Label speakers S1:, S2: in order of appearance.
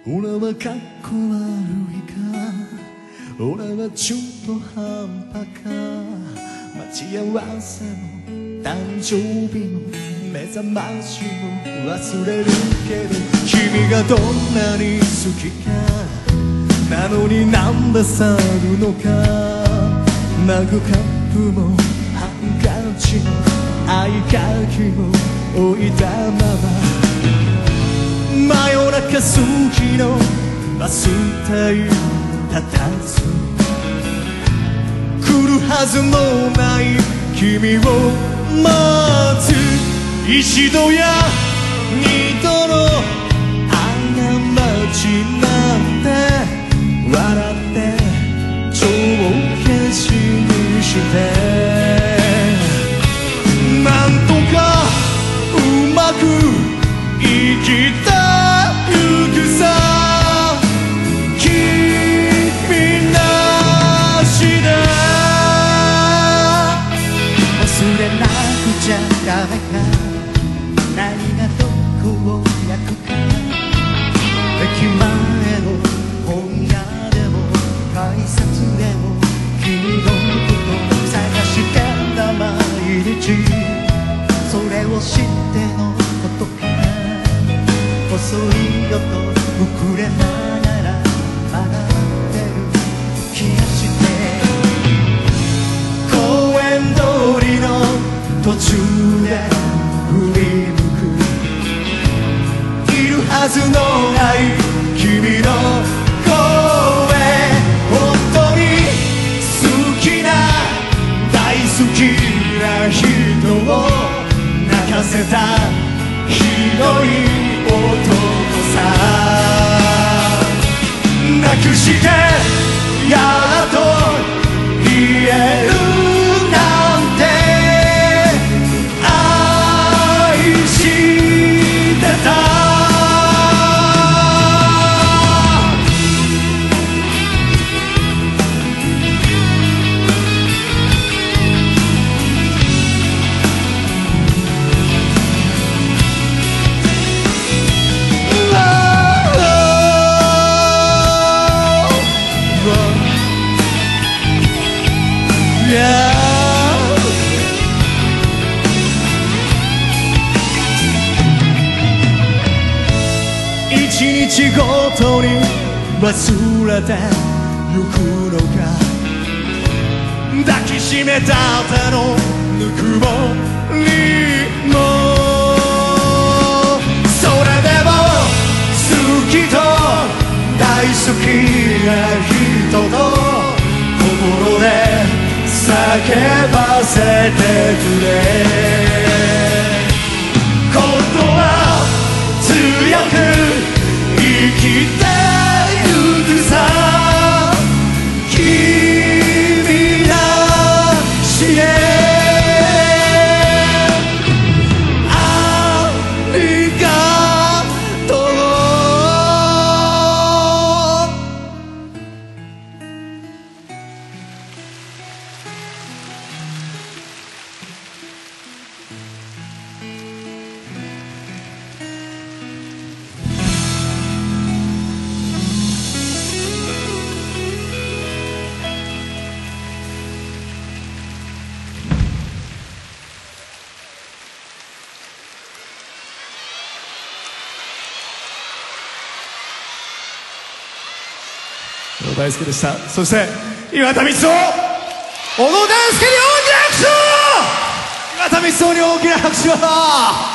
S1: 俺はかっこ悪いか、俺は中途半端か、待ち合わせも誕生日も目覚ましも忘れるけど、君がどんなに好きかなのになんで去るのか。マグカップもハンカチも合鍵も置いたまま、真夜中過ぎのバス停立たず、来るはずもない君を待つ。一度や二度の過ちなんて笑って帳消しにして、なんとかうまく生きてゆくさ、君なしで。忘れなくちゃダメか、何がどこを焼くか、駅前の本屋でも改札でも君のことを探してた毎日、それを知ってのことか、遅いよと遅れながら曲がってる気がして、公園通りの途中で振り向く、いるはずのない君の声、本当に好きな大好きな人を泣かせたひどい男さ、なくしてやっと言えるなんて、愛してた。一日ごとに忘れてゆくのか、抱きしめた手のぬくもりも、それでも好きと大好きな人と心で叫ばせてくれ。今度は強く生きてゆくさ、君なしで。ありがとう。大輔でした。そして岩田光雄、小野大輔に大きな拍手を。岩田光雄に大きな拍手を。